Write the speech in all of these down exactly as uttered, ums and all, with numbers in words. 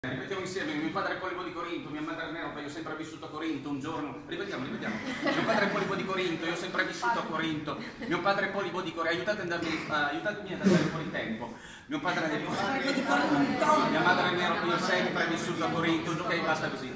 Ripetiamo insieme, mio padre è polipo di Corinto, mia madre è Neropa, io ho sempre vissuto a Corinto, un giorno, ripetiamo, ripetiamo, mio padre è polipo di Corinto, io ho sempre vissuto a Corinto, mio padre è polipo di Corinto, aiutatemi, uh, aiutatemi ad andare fuori tempo, mio padre è polipo di Corinto, mia madre è Neropa, io ho sempre vissuto a Corinto, ok, basta così.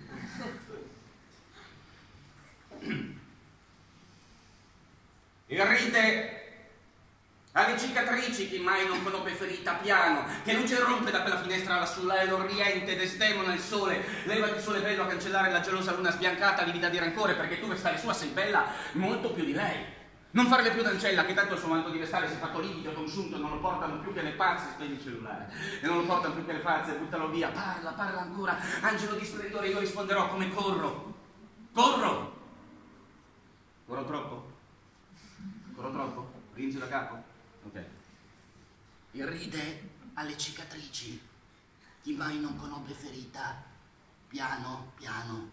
Il ride alle cicatrici, chi mai non conobbe ferita, piano, che luce rompe da quella finestra lassù, là è l'oriente, Desdemona il sole, levati sole bello a cancellare la gelosa luna sbiancata, livida di rancore, perché tu vestale sua sei bella molto più di lei. Non farle più d'ancella, che tanto il suo manto di vestale si è fatto livido, consunto, non lo portano più che le pazze, spegni il cellulare, e non lo portano più che le pazze, buttalo via, parla, parla ancora, angelo di splendore, io risponderò come corro, corro, corro troppo, corro troppo, rinzio da capo. Ok. Irride alle cicatrici, chi mai non conobbe ferita, piano, piano,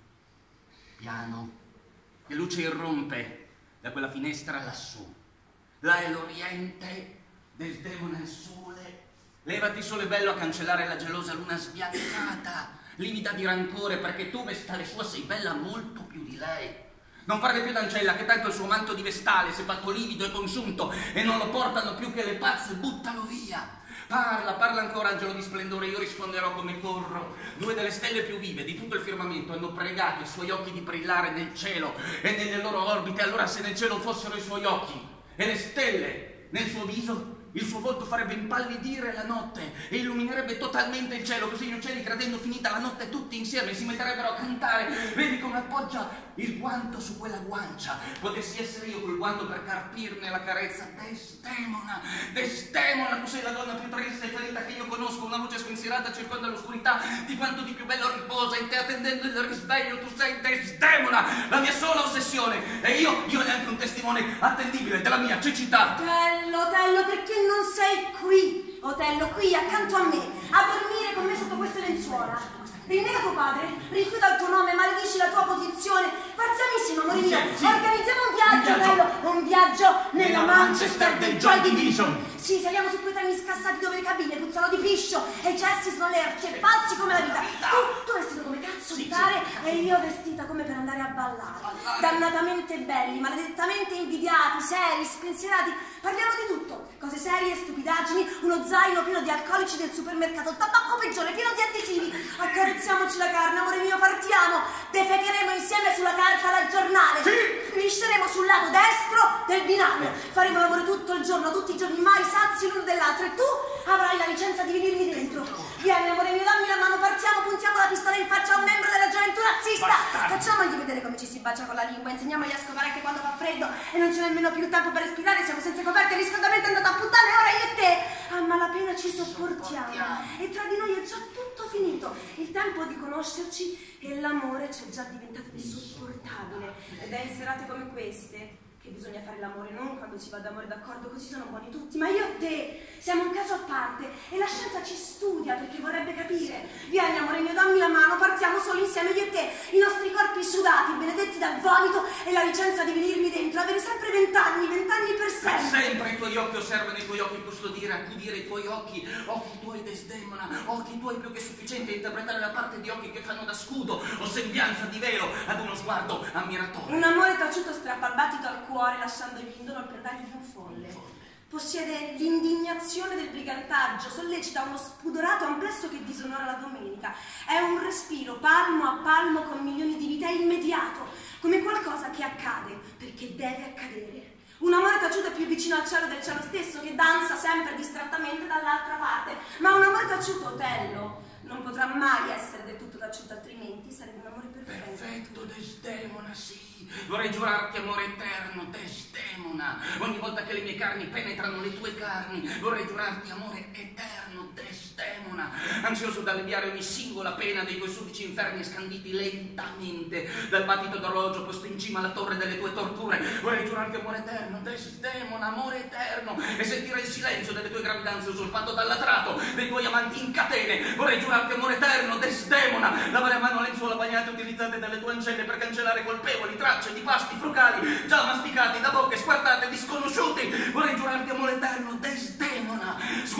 piano, che luce irrompe da quella finestra lassù, là è l'oriente, Desdemona il sole, levati sole bello a cancellare la gelosa luna sbiancata, livida di rancore, perché tu vestale sua sei bella molto più di lei. Non farle più d'ancella, che tanto il suo manto di vestale si è fatto livido e consunto e non lo portano più che le pazze, buttalo via. Parla, parla ancora, angelo di splendore, io risponderò come corro. Due delle stelle più vive di tutto il firmamento hanno pregato i suoi occhi di brillare nel cielo e nelle loro orbite. Allora se nel cielo fossero i suoi occhi e le stelle nel suo viso, il suo volto farebbe impallidire la notte e illuminerebbe totalmente il cielo, così gli uccelli, credendo finita la notte tutti insieme, si metterebbero a cantare. Vedi come appoggia il guanto su quella guancia. Potessi essere io quel guanto per carpirne la carezza. Desdemona, Desdemona, tu sei la donna più triste e ferita che io conosco. Una luce spensierata circonda l'oscurità, di quanto di più bello riposa in te attendendo il risveglio. Tu sei Desdemona, la mia sola ossessione, e io, io neanche un testimone attendibile della mia cecità. Otello, Otello, perché non sei qui? Otello, qui accanto a me, a dormire con me sotto queste lenzuola. Rinnega tuo padre, rifiuta il tuo nome, maledici la tua posizione. Partiamo insieme, amore mio. Sì, organizziamo un viaggio, un viaggio, bello, un viaggio nella, nella Manchester del Joy Division. Sì, saliamo su quei treni scassati dove le cabine puzzano di piscio e i cessi sono lerci e falsi come la vita. Tu, tu vestito come cazzo di pare e io vestita come per andare a ballare. Dannatamente belli, maledettamente invidiati, seri, spensierati. Parliamo di tutto, cose serie, stupidaggini, uno zaino pieno di alcolici del supermercato, tabacco peggiore, pieno di additivi. Accarezziamoci la carne, amore mio, partiamo. Defecheremo insieme sulla carta da giornale. Sì. Finisceremo sul lato destro del binario. Faremo lavoro tutto il giorno, tutti i giorni, mai sazi l'uno dell'altro. E tu avrai la licenza di venirmi dentro. Vieni, amore mio, dammi la mano, partiamo, puntiamo la pistola in faccia a un membro della gioventù nazista. Basta. Facciamogli vedere come ci si bacia con la lingua, insegniamogli a scopare anche quando fa freddo e non c'è nemmeno più tempo per respirare, siamo senza coperte, il riscaldamento è andato a puttane, ora io e te a malapena ci sopportiamo. E tra di noi è già tutto finito. Il tempo di conoscerci e l'amore ci è già diventato insopportabile. Ed è in serate come queste che bisogna fare l'amore, non quando si va d'amore d'accordo, così sono buoni tutti. Ma io e te siamo un caso a parte e la scienza ci studia perché vorrebbe capire. Vieni, amore mio, dammi la mano, partiamo solo insieme io e te, i nostri corpi sudati, benedetti dal vomito e la licenza di venirmi dentro, avere sempre vent'anni, vent'anni per sempre. Per sempre i tuoi occhi osservano, i tuoi occhi custodire, accudire i tuoi occhi, occhi tuoi Desdemona, occhi tuoi più che sufficienti a interpretare la parte di occhi che fanno da scudo o sembianza di velo ad uno sguardo ammiratore. Un amore taciuto strappa il battito al cuore lasciandogli indolo il pendaglio di un folle. Possiede l'indignazione del brigantaggio, sollecita uno spudorato amplesso che disonora la domenica. È un respiro palmo a palmo con milioni di vite, è immediato, come qualcosa che accade perché deve accadere. Un amore taciuto è più vicino al cielo del cielo stesso, che danza sempre distrattamente dall'altra parte. Ma un amore taciuto, Otello, non potrà mai essere del tutto taciuto, altrimenti sarebbe un amore perfetto. Perfetto, Desdemona, sì. Vorrei giurarti amore eterno, Desdemona. Ogni volta che le mie carni penetrano le tue carni, vorrei giurarti amore eterno, Desdemona. Ansioso da alleviare ogni singola pena dei tuoi sudici inferni scanditi lentamente dal battito d'orologio posto in cima alla torre delle tue torture. Vorrei giurarti amore eterno, Desdemona, amore eterno, e sentire il silenzio delle tue gravidanze usurpato dal latrato dei tuoi amanti in catene. Vorrei giurarti amore eterno, Desdemona, lavare a mano lenzuola bagnate utilizzate dalle tue ancelle per cancellare colpevoli tracce di pasti frugali già masticati da bocche squartate di sconosciuti. Vorrei giurarti amore eterno, Desdemona,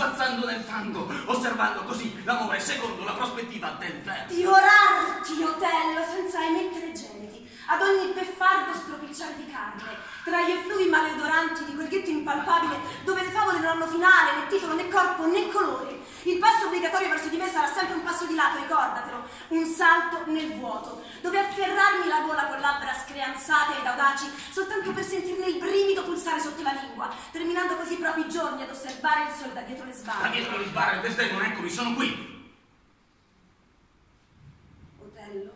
sguazzando nel fango, osservando così l'amore secondo la prospettiva del vento. Divorarti, Otello, senza emettere gemiti, ad ogni beffardo stropicciare di carne, tra gli effluvi maleodoranti di quel ghetto impalpabile dove le favole non hanno finale, né titolo, né corpo, né colore. Il passo obbligatorio verso di me sarà sempre un passo di lato, ricordatelo, un salto nel vuoto, dove afferrarmi la gola con labbra screanzate ed audaci, soltanto per sentirne il brivido pulsare sotto la lingua, terminando così i propri giorni ad osservare il sole da dietro le sbarre. Da dietro le sbarre, Desdemona, eccomi, sono qui. Otello,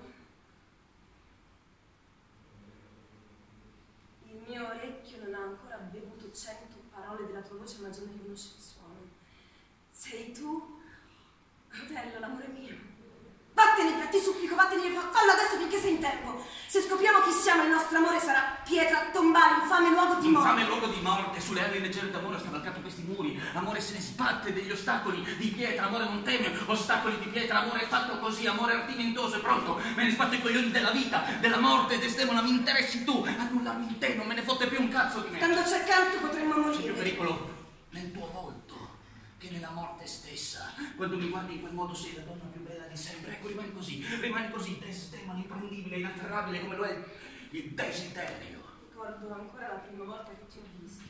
il mio orecchio non ha ancora bevuto cento parole della tua voce, ma già ne riconosce il suono. Sei tu, Otello, l'amore mio. Vattene, ti supplico, vattene, fallo adesso finché sei in tempo. Se scopriamo chi siamo, il nostro amore sarà pietra tombale, infame luogo di morte. Infame luogo di morte, sulle ali leggere d'amore ho scavalcato questi muri. Amore se ne sbatte degli ostacoli di pietra, amore non teme ostacoli di pietra, amore è fatto così, amore artimentoso e pronto. Me ne sbatte i coglioni della vita, della morte, Desdemona, mi interessi tu, annullami in te, non me ne fotte più un cazzo di me. Standoci accanto potremmo morire. C'è più pericolo nel tuo volto che nella morte stessa. Quando mi guardi in quel modo sei la donna più bella di sempre. Ecco, rimani così, rimani così, Desdemona, imprendibile, inafferrabile come lo è il desiderio. Ricordo ancora la prima volta che ti ho visto.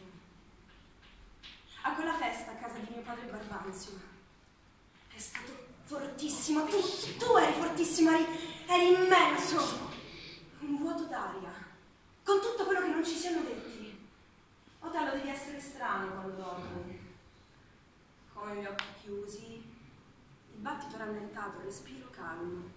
A quella festa a casa di mio padre Barbanzio. È stato fortissimo, tu, tu eri fortissimo, eri, eri immenso. Un vuoto d'aria, con tutto quello che non ci siano detti. Otello, devi essere strano quando dormi. Con gli occhi chiusi, il battito rallentato, il respiro calmo,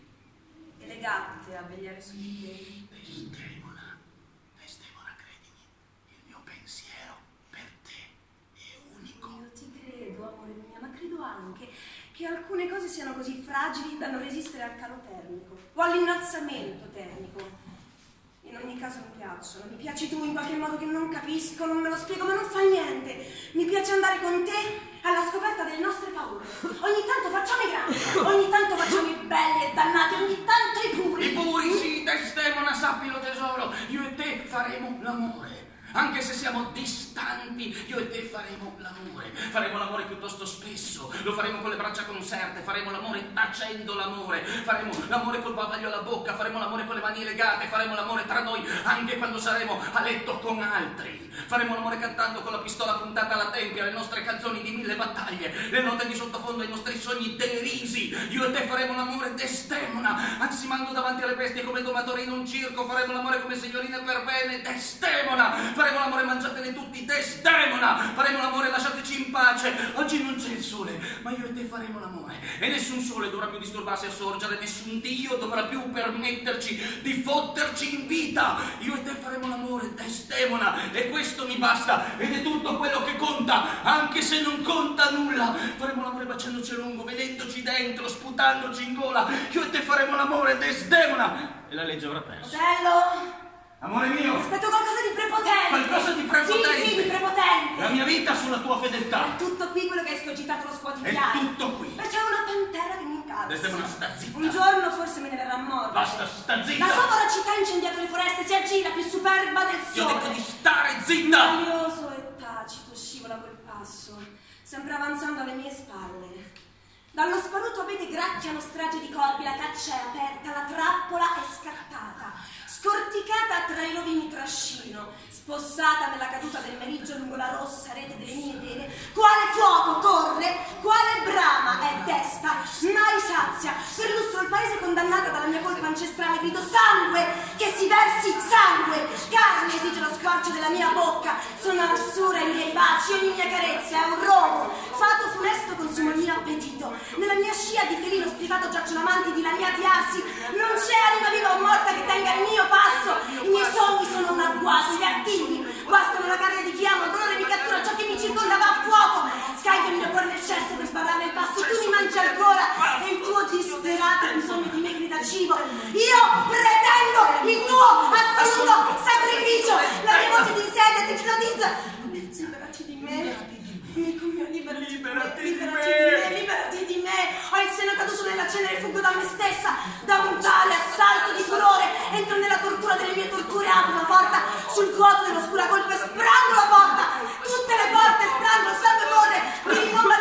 e le gatte a vegliare su di te. Desdemona, Desdemona, credimi, il mio pensiero per te è unico. Io ti credo, amore mio, ma credo anche che alcune cose siano così fragili da non resistere al calo termico o all'innalzamento termico. In ogni caso mi piacciono, mi piaci tu in qualche modo che non capisco, non me lo spiego, ma non fa niente. Mi piace andare con te alla scoperta delle nostre paure. Ogni tanto facciamo i grandi, ogni tanto facciamo i belli e dannati, ogni tanto i puri. I puri, sì, Desdemona, sappilo tesoro, io e te faremo l'amore. Anche se siamo distanti, io e te faremo l'amore. Faremo l'amore piuttosto spesso, lo faremo con le braccia conserte, faremo l'amore tacendo l'amore, faremo l'amore col bavaglio alla bocca, faremo l'amore con le mani legate, faremo l'amore tra noi anche quando saremo a letto con altri. Faremo l'amore cantando con la pistola puntata alla tempia le nostre canzoni di mille battaglie, le note di sottofondo ai nostri sogni derisi. Io e te faremo l'amore, Desdemona, ansimando davanti alle bestie come domatori in un circo. Faremo l'amore come signorine per bene, Desdemona. Faremo l'amore mangiatene tutti, Desdemona. Faremo l'amore lasciateci in pace. Oggi non c'è il sole, ma io e te faremo l'amore. E nessun sole dovrà più disturbarsi a sorgere, nessun Dio dovrà più permetterci di fotterci in vita. Io e te faremo l'amore, Desdemona. E questo mi basta, ed è tutto quello che conta, anche se non conta nulla. Faremo l'amore baciandoci a lungo, vedendoci dentro, sputandoci in gola. Io e te faremo l'amore, Desdemona. E la legge avrà perso. Otello! Amore mio! Aspetto qualcosa di prepotente! Qualcosa di prepotente! Sì, sì, di prepotente! La mia vita sulla tua fedeltà! È tutto qui quello che hai scogitato lo È squotidiano. tutto qui! Ma c'è una pantera che mi incalza. Desdemona, sta zitta! Un giorno forse me ne verrà morte. Basta, sta zitta! La sua città ha incendiato le foreste, si aggira più superba del Ti ho sole. detto di stare zitta! Noioso e tacito scivola quel passo, sempre avanzando alle mie spalle. Dallo sparuto abete gracchiano strage di corpi, la caccia è aperta, la trappola è scattata. Scorticata tra i rovini trascino, spossata nella caduta del meriggio lungo la rossa rete delle mie vene, quale fuoco corre, quale brama è desta, mai sazia, perlustro il paese condannata dalla mia colpa ancestrale, grido sangue, che si versi sangue, carne esige lo scorcio della mia bocca, sono arsura i miei baci, ogni mia carezza è un rovo, fato funesto consuma il mio appetito, nella mia scia di felino spiegato giacciono amanti dilaniati arsi, non c'è anima viva o morta che tenga il mio passo, i miei sogni sono un agguato, gli artigli guastano la carne di chi amo, il dolore mi cattura, ciò che mi circonda va a fuoco, scarico il mio cuore nel cesso per sbarrarne il passo, tu mi mangi ancora e il tuo disperato bisogno di me grida cibo, io pretendo il tuo assoluto sacrificio, la mia voce ti insedia, ti ipnotizza, liberati di me. Amico mio, liberati, Liberati di di me, me. liberati di me, liberati di me. Ho il seno caduto nella cenere e fuggo da me stessa. Da un tale assalto di furore entro nella tortura delle mie torture, apro la porta sul vuoto dell'oscura colpa e sprango la porta. Tutte le porte sprango, il sangue corre, mi rimbomba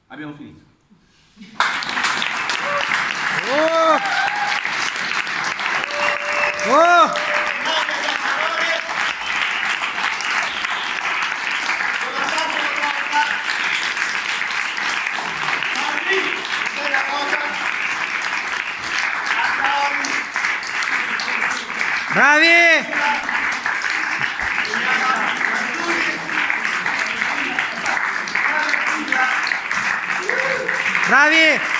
Abbiamo finito. Oh! Oh! Bravi! Bravi!